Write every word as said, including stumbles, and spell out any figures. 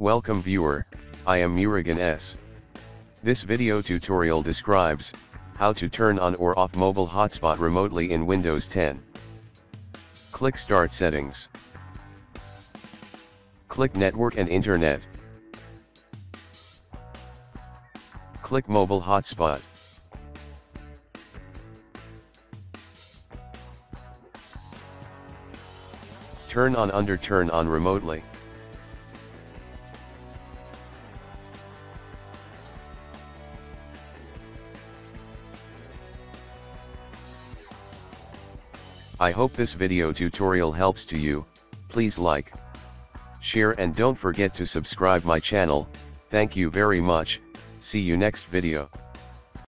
Welcome viewer, I am Murugan S. This video tutorial describes how to turn on or off mobile hotspot remotely in Windows ten. Click Start Settings. Click Network and Internet. Click Mobile Hotspot. Turn on under Turn on remotely. I hope this video tutorial helps to you. Please like, share and don't forget to subscribe my channel. Thank you very much. See you next video.